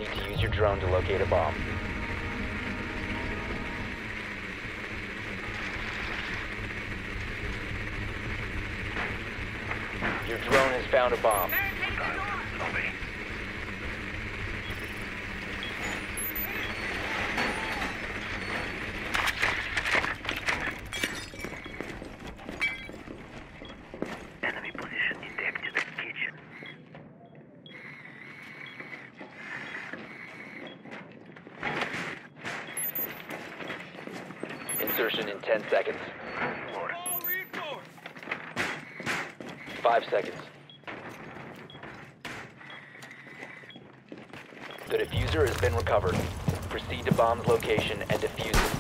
need to use your drone to locate a bomb. Your drone has found a bomb. Enemy position detected. Kitchen. Insertion in 10 seconds. 5 seconds. The diffuser has been recovered. Proceed to bomb's location and defuse it.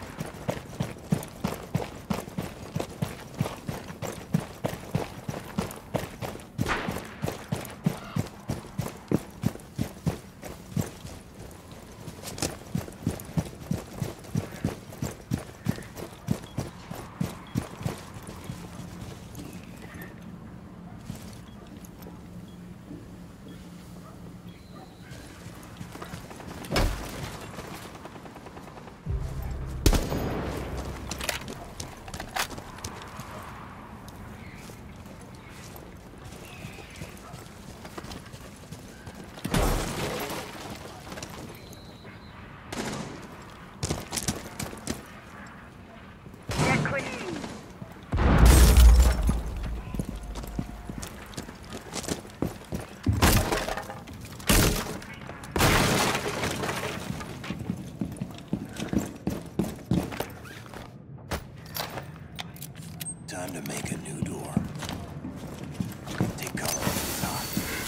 Time to make a new door. Take cover from the top.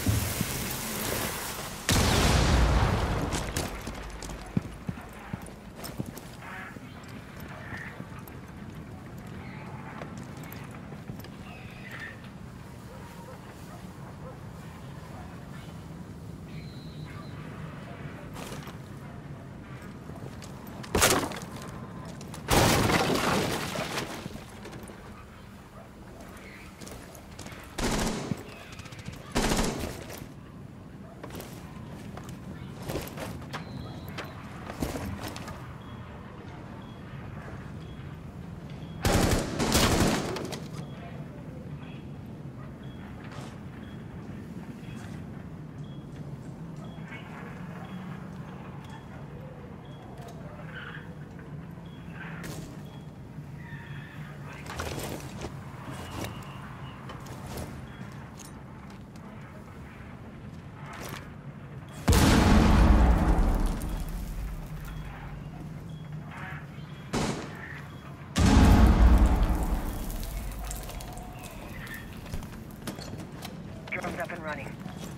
Drone's up and running.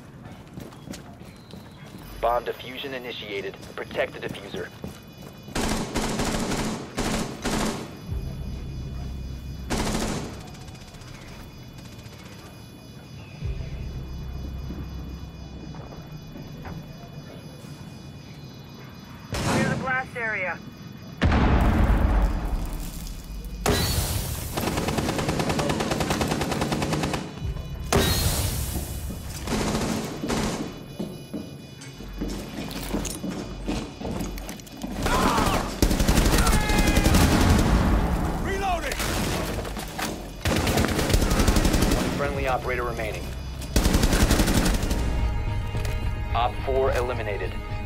Bomb diffusion initiated. Protect the diffuser. Clear the blast area. Friendly operator remaining. Op 4 eliminated.